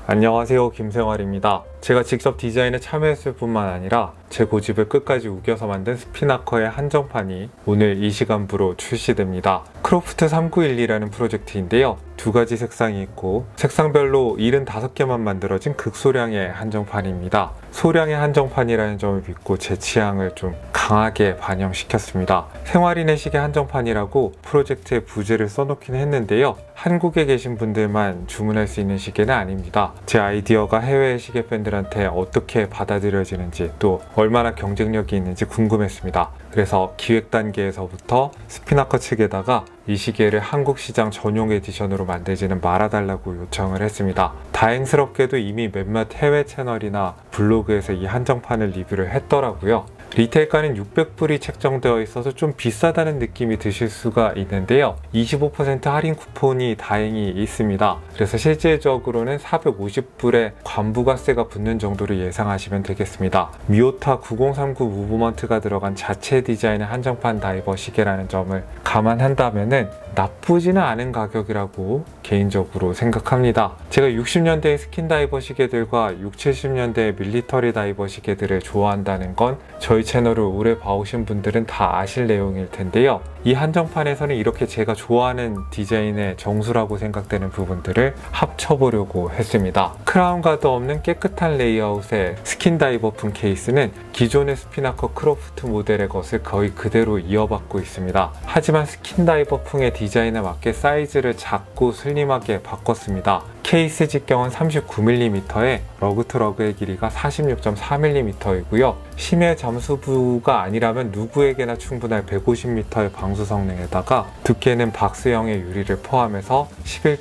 안녕하세요, 김생활입니다. 제가 직접 디자인에 참여했을 뿐만 아니라 제 고집을 끝까지 우겨서 만든 스피나커의 한정판이 오늘 이 시간부로 출시됩니다. 크로프트 3912라는 프로젝트인데요. 두 가지 색상이 있고 색상별로 75개만 만들어진 극소량의 한정판입니다. 소량의 한정판이라는 점을 믿고 제 취향을 좀 강하게 반영시켰습니다. 생활인의 시계 한정판이라고 프로젝트에 부제를 써놓긴 했는데요. 한국에 계신 분들만 주문할 수 있는 시계는 아닙니다. 제 아이디어가 해외 시계 팬들한테 어떻게 받아들여지는지 또 얼마나 경쟁력이 있는지 궁금했습니다. 그래서 기획 단계에서부터 스피나커 측에다가 이 시계를 한국 시장 전용 에디션으로 만들지는 말아달라고 요청을 했습니다. 다행스럽게도 이미 몇몇 해외 채널이나 블로그에서 이 한정판을 리뷰를 했더라고요. 리테일가는 600불이 책정되어 있어서 좀 비싸다는 느낌이 드실 수가 있는데요. 25% 할인 쿠폰이 다행히 있습니다. 그래서 실질적으로는 450불에 관부가세가 붙는 정도로 예상하시면 되겠습니다. 미오타 9039 무브먼트가 들어간 자체 디자인의 한정판 다이버 시계라는 점을 감안한다면은 나쁘지는 않은 가격이라고 개인적으로 생각합니다. 제가 60년대의 스킨 다이버 시계들과 60, 70년대의 밀리터리 다이버 시계들을 좋아한다는 건 저희 채널을 오래 봐오신 분들은 다 아실 내용일 텐데요. 이 한정판에서는 이렇게 제가 좋아하는 디자인의 정수라고 생각되는 부분들을 합쳐보려고 했습니다. 크라운 가드 없는 깨끗한 레이아웃의 스킨 다이버풍 케이스는 기존의 스피나커 크로프트 모델의 것을 거의 그대로 이어받고 있습니다. 하지만 스킨 다이버풍의 디자인에 맞게 사이즈를 작고 슬림하게 바꿨습니다. 케이스 직경은 39mm에 러그투러그의 길이가 46.4mm이고요. 심해 잠수부가 아니라면 누구에게나 충분할 150m의 방수 성능에다가 두께는 박스형의 유리를 포함해서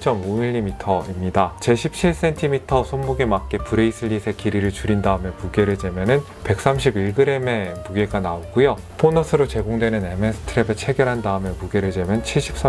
11.5mm입니다. 제 17cm 손목에 맞게 브레이슬릿의 길이를 줄인 다음에 무게를 재면은 131g의 무게가 나오고요. 보너스로 제공되는 MS 스트랩에 체결한 다음에 무게를 재면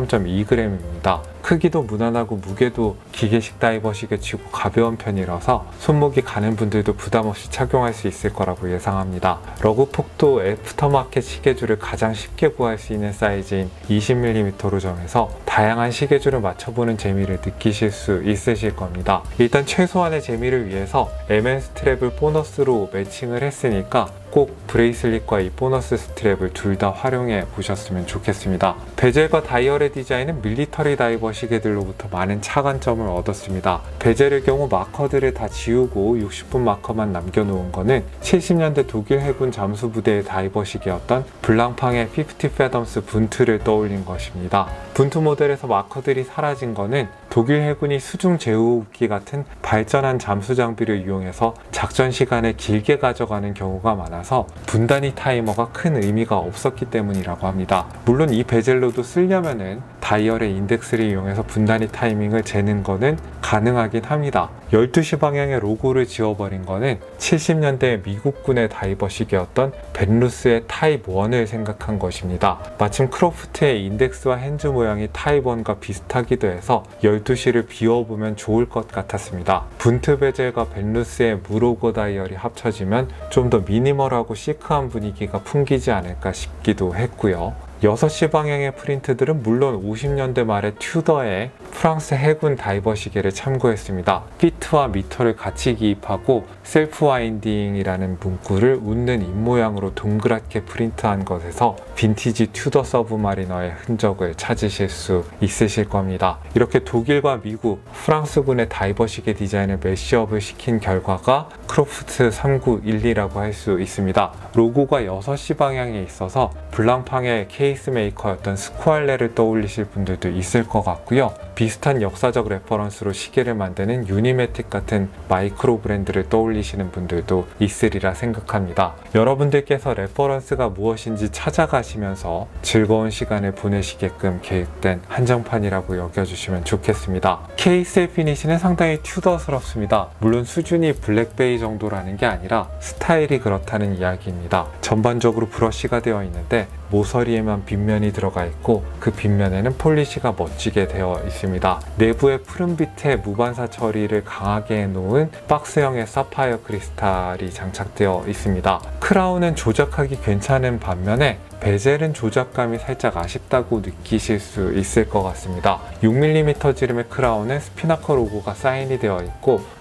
73.2g입니다. 크기도 무난하고 무게도 기계식 다이버 시계치고 가벼운 편이라서 손목이 가는 분들도 부담없이 착용할 수 있을 거라고 예상합니다. 러그폭도 애프터마켓 시계줄을 가장 쉽게 구할 수 있는 사이즈인 20mm로 정해서 다양한 시계줄을 맞춰보는 재미를 느끼실 수 있으실 겁니다. 일단 최소한의 재미를 위해서 MS 스트랩을 보너스로 매칭을 했으니까 꼭 브레이슬릿과 이 보너스 스트랩을 둘 다 활용해 보셨으면 좋겠습니다. 베젤과 다이얼의 디자인은 밀리터리 다이버 시계들로부터 많은 차관점을 얻었습니다. 베젤의 경우 마커들을 다 지우고 60분 마커만 남겨놓은 거는 70년대 독일 해군 잠수부대의 다이버 시계였던 블랑팡의 50 패덤스 분투를 떠올린 것입니다. 분투 모델에서 마커들이 사라진 거는 독일 해군이 수중 제우기 같은 발전한 잠수 장비를 이용해서 작전 시간을 길게 가져가는 경우가 많아서 분단위 타이머가 큰 의미가 없었기 때문이라고 합니다. 물론 이 베젤로도 쓰려면은 다이얼의 인덱스를 이용해서 분단위 타이밍을 재는 거는 가능하긴 합니다. 12시 방향의 로고를 지워버린 거는 70년대 미국군의 다이버 시계였던 벤루스의 타입 1을 생각한 것입니다. 마침 크로프트의 인덱스와 핸즈 모양이 타입 1과 비슷하기도 해서 12시를 비워보면 좋을 것 같았습니다. 분트 베젤과 벤루스의 무로고 다이얼이 합쳐지면 좀 더 미니멀하고 시크한 분위기가 풍기지 않을까 싶기도 했고요. 6시 방향의 프린트들은 물론 50년대 말의 튜더의 프랑스 해군 다이버 시계를 참고했습니다. 피트와 미터를 같이 기입하고 셀프 와인딩이라는 문구를 웃는 입모양으로 동그랗게 프린트한 것에서 빈티지 튜더 서브마리너의 흔적을 찾으실 수 있으실 겁니다. 이렇게 독일과 미국, 프랑스군의 다이버 시계 디자인을 매시업을 시킨 결과가 크로프트 3912라고 할 수 있습니다. 로고가 6시 방향에 있어서 블랑팡의 케이스 메이커였던 스쿠알레를 떠올리실 분들도 있을 것 같고요. 비슷한 역사적 레퍼런스로 시계를 만드는 유니매틱 같은 마이크로 브랜드를 떠올리시는 분들도 있으리라 생각합니다. 여러분들께서 레퍼런스가 무엇인지 찾아가시면서 즐거운 시간을 보내시게끔 계획된 한정판이라고 여겨주시면 좋겠습니다. 케이스의 피니시는 상당히 튜더스럽습니다. 물론 수준이 블랙베이 정도라는 게 아니라 스타일이 그렇다는 이야기입니다. 전반적으로 브러쉬가 되어 있는데 모서리에만 빗면이 들어가 있고 그 빗면에는 폴리시가 멋지게 되어 있습니다. 내부의 푸른빛의 무반사 처리를 강하게 해놓은 박스형의 사파이어 크리스탈이 장착되어 있습니다. 크라운은 조작하기 괜찮은 반면에 베젤은 조작감이 살짝 아쉽다고 느끼실 수 있을 것 같습니다. 6mm 지름의 크라운은 스피나커 로고가 사인이 되어 있고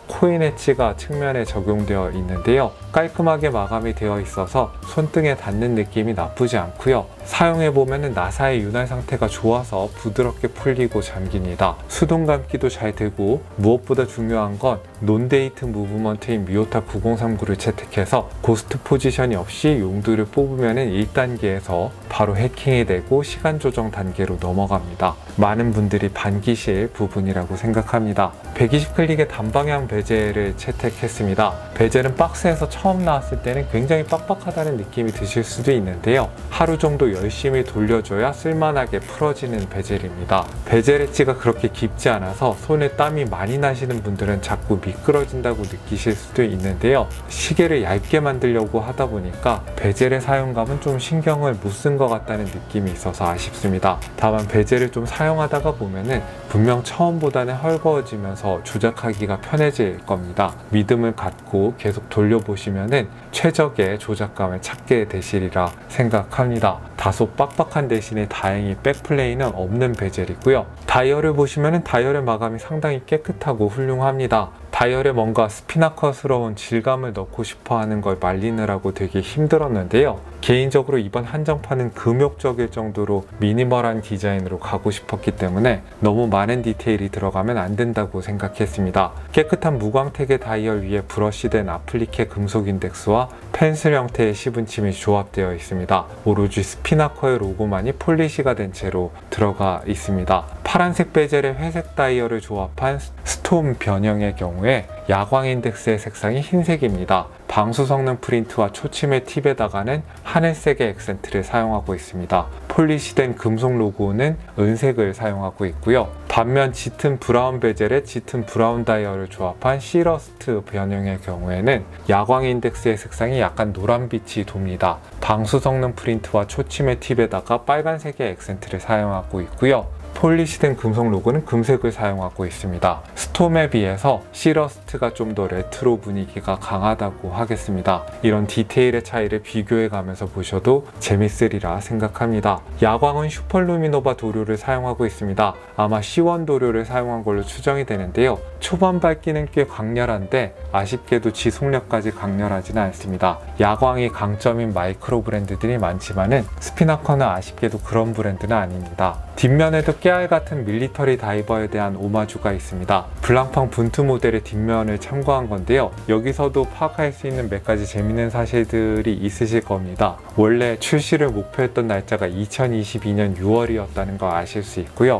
코인 엣지가 측면에 적용되어 있는데요. 깔끔하게 마감이 되어 있어서 손등에 닿는 느낌이 나쁘지 않고요. 사용해보면 나사의 윤활 상태가 좋아서 부드럽게 풀리고 잠깁니다. 수동 감기도 잘 되고 무엇보다 중요한 건 논데이트 무브먼트인 미오타 9039를 채택해서 고스트 포지션이 없이 용도를 뽑으면 1단계에서 바로 해킹이 되고 시간 조정 단계로 넘어갑니다. 많은 분들이 반기실 부분이라고 생각합니다. 120클릭의 단방향 베젤을 채택했습니다. 베젤은 박스에서 처음 나왔을 때는 굉장히 빡빡하다는 느낌이 드실 수도 있는데요. 하루 정도 열심히 돌려줘야 쓸만하게 풀어지는 베젤입니다. 베젤 엣지가 그렇게 깊지 않아서 손에 땀이 많이 나시는 분들은 자꾸 미끄러진다고 느끼실 수도 있는데요. 시계를 얇게 만들려고 하다 보니까 베젤의 사용감은 좀 신경을 못 쓴 것 같다는 느낌이 있어서 아쉽습니다. 다만 베젤을 좀 사용하다가 보면은 분명 처음보다는 헐거워지면서 조작하기가 편해질 겁니다. 믿음을 갖고 계속 돌려보시면은 최적의 조작감을 찾게 되시리라 생각합니다. 다소 빡빡한 대신에 다행히 백플레이는 없는 베젤이고요. 다이얼을 보시면은 다이얼의 마감이 상당히 깨끗하고 훌륭합니다. 다이얼에 뭔가 스피나커스러운 질감을 넣고 싶어 하는 걸 말리느라고 되게 힘들었는데요. 개인적으로 이번 한정판은 금욕적일 정도로 미니멀한 디자인으로 가고 싶었기 때문에 너무 많은 디테일이 들어가면 안 된다고 생각했습니다. 깨끗한 무광택의 다이얼 위에 브러쉬된 아플리케 금속 인덱스와 펜슬 형태의 시분침이 조합되어 있습니다. 오로지 스피나커의 로고만이 폴리시가 된 채로 들어가 있습니다. 파란색 베젤에 회색 다이얼을 조합한 스톰 변형의 경우에 야광 인덱스의 색상이 흰색입니다. 방수 성능 프린트와 초침의 팁에다가는 하늘색의 액센트를 사용하고 있습니다. 폴리시된 금속 로고는 은색을 사용하고 있고요. 반면 짙은 브라운 베젤에 짙은 브라운 다이얼을 조합한 시러스트 변형의 경우에는 야광 인덱스의 색상이 약간 노란빛이 돕니다. 방수 성능 프린트와 초침의 팁에다가 빨간색의 액센트를 사용하고 있고요. 폴리시된 금속 로고는 금색을 사용하고 있습니다. 스톰에 비해서 시러스트가 좀 더 레트로 분위기가 강하다고 하겠습니다. 이런 디테일의 차이를 비교해 가면서 보셔도 재밌으리라 생각합니다. 야광은 슈퍼루미노바 도료를 사용하고 있습니다. 아마 C1 도료를 사용한 걸로 추정이 되는데요. 초반 밝기는 꽤 강렬한데 아쉽게도 지속력까지 강렬하지는 않습니다. 야광이 강점인 마이크로 브랜드들이 많지만은 스피나커는 아쉽게도 그런 브랜드는 아닙니다. 뒷면에도 깨알 같은 밀리터리 다이버에 대한 오마주가 있습니다. 블랑팡 분투 모델의 뒷면을 참고한 건데요. 여기서도 파악할 수 있는 몇 가지 재밌는 사실들이 있으실 겁니다. 원래 출시를 목표했던 날짜가 2022년 6월이었다는 거 아실 수 있고요.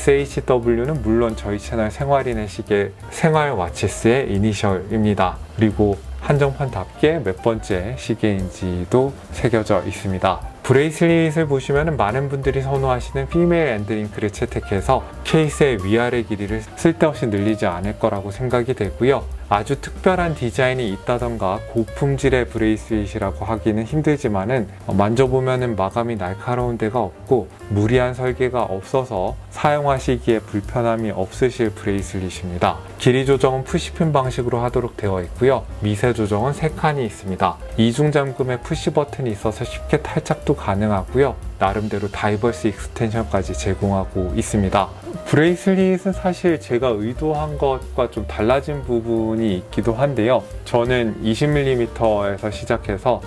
SHW는 물론 저희 채널 생활인의 시계 생활 와치스의 이니셜입니다. 그리고 한정판답게 몇 번째 시계인지도 새겨져 있습니다. 브레이슬릿을 보시면 많은 분들이 선호하시는 피메일 엔드링크를 채택해서 케이스의 위아래 길이를 쓸데없이 늘리지 않을 거라고 생각이 되고요. 아주 특별한 디자인이 있다던가 고품질의 브레이슬릿이라고 하기는 힘들지만은 만져보면 마감이 날카로운 데가 없고 무리한 설계가 없어서 사용하시기에 불편함이 없으실 브레이슬릿입니다. 길이 조정은 푸시핀 방식으로 하도록 되어 있고요. 미세 조정은 3칸이 있습니다. 이중 잠금에 푸시 버튼이 있어서 쉽게 탈착도 가능하고요. 나름대로 다이버스 익스텐션까지 제공하고 있습니다. 브레이슬릿은 사실 제가 의도한 것과 좀 달라진 부분이 있기도 한데요. 저는 20mm에서 시작해서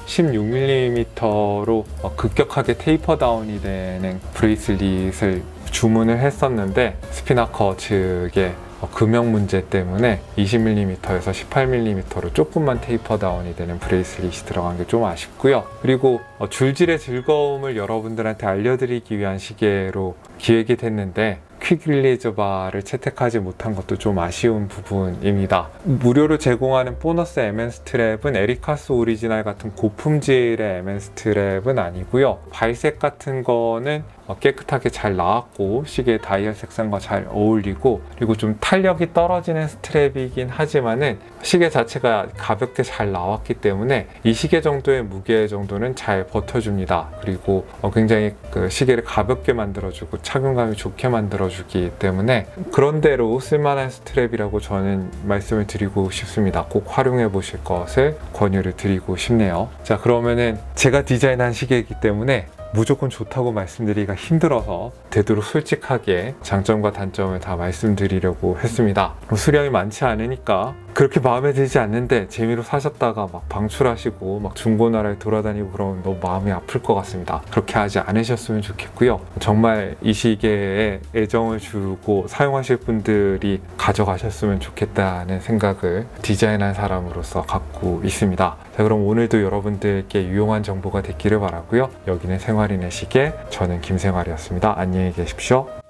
16mm로 급격하게 테이퍼 다운이 되는 브레이슬릿을 주문을 했었는데 스피나커 측에 금형 문제 때문에 20mm에서 18mm로 조금만 테이퍼 다운이 되는 브레이슬릿이 들어간 게 좀 아쉽고요. 그리고 줄질의 즐거움을 여러분들한테 알려드리기 위한 시계로 기획이 됐는데 퀵 릴리즈 바를 채택하지 못한 것도 좀 아쉬운 부분입니다. 무료로 제공하는 보너스 MN 스트랩은 에리카스 오리지널 같은 고품질의 MN 스트랩은 아니고요. 발색 같은 거는 깨끗하게 잘 나왔고 시계 다이얼 색상과 잘 어울리고 그리고 좀 탄력이 떨어지는 스트랩이긴 하지만은 시계 자체가 가볍게 잘 나왔기 때문에 이 시계 정도의 무게 정도는 잘 버텨줍니다. 그리고 굉장히 그 시계를 가볍게 만들어주고 착용감이 좋게 만들어주기 때문에 그런대로 쓸만한 스트랩이라고 저는 말씀을 드리고 싶습니다. 꼭 활용해 보실 것을 권유를 드리고 싶네요. 자, 그러면은 제가 디자인한 시계이기 때문에 무조건 좋다고 말씀드리기가 힘들어서 되도록 솔직하게 장점과 단점을 다 말씀드리려고 했습니다. 수량이 많지 않으니까 그렇게 마음에 들지 않는데 재미로 사셨다가 막 방출하시고 막 중고나라에 돌아다니고 그러면 너무 마음이 아플 것 같습니다. 그렇게 하지 않으셨으면 좋겠고요. 정말 이 시계에 애정을 주고 사용하실 분들이 가져가셨으면 좋겠다는 생각을 디자인한 사람으로서 갖고 있습니다. 자, 그럼 오늘도 여러분들께 유용한 정보가 됐기를 바라고요. 여기는 생활인의 시계, 저는 김생활이었습니다. 안녕히 계십시오.